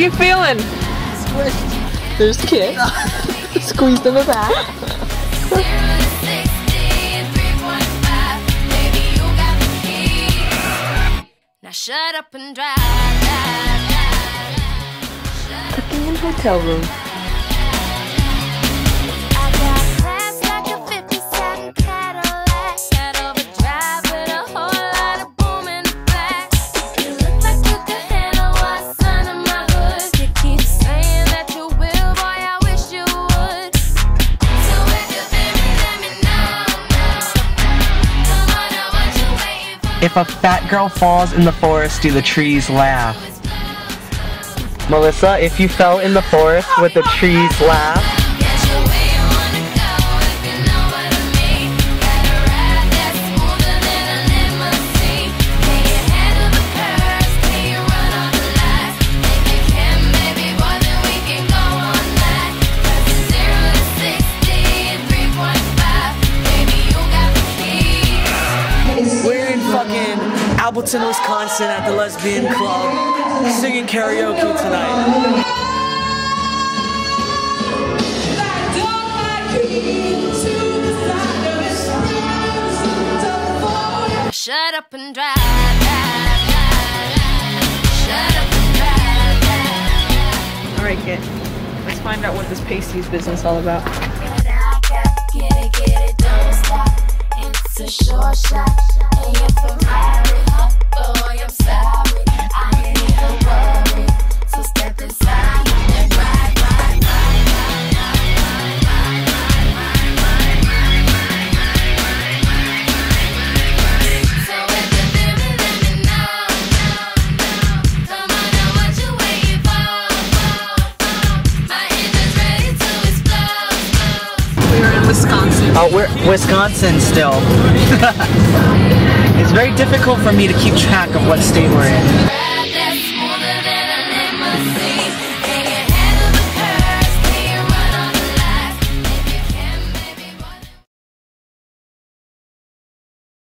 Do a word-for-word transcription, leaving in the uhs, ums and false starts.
you feeling? Squished. There's Kit. Squeezed in the back. Now shut up and drive. Cooking in hotel room. If a fat girl falls in the forest, do the trees laugh? Melissa, if you fell in the forest, would the trees laugh? Appleton, Wisconsin at the Lesbian Club, singing karaoke tonight. Shut up and drive, drive, drive. Shut up and drive, drive. Alright, Kit. Let's find out what this pasties business is all about. Get it, get it, don't stop. It's a short shot, and you're Ferrari. Boy, I'm sorry, I ain't even worried. So step inside and ride, ride, ride, ride, ride, ride, ride, ride, ride, ride. So if you're feeling, let me know, know, know. Come on, now what you waiting for, for, for? My engine's ready to explode. We were in Wisconsin. Oh, we're Wisconsin still. It's very difficult for me to keep track of what state we're in.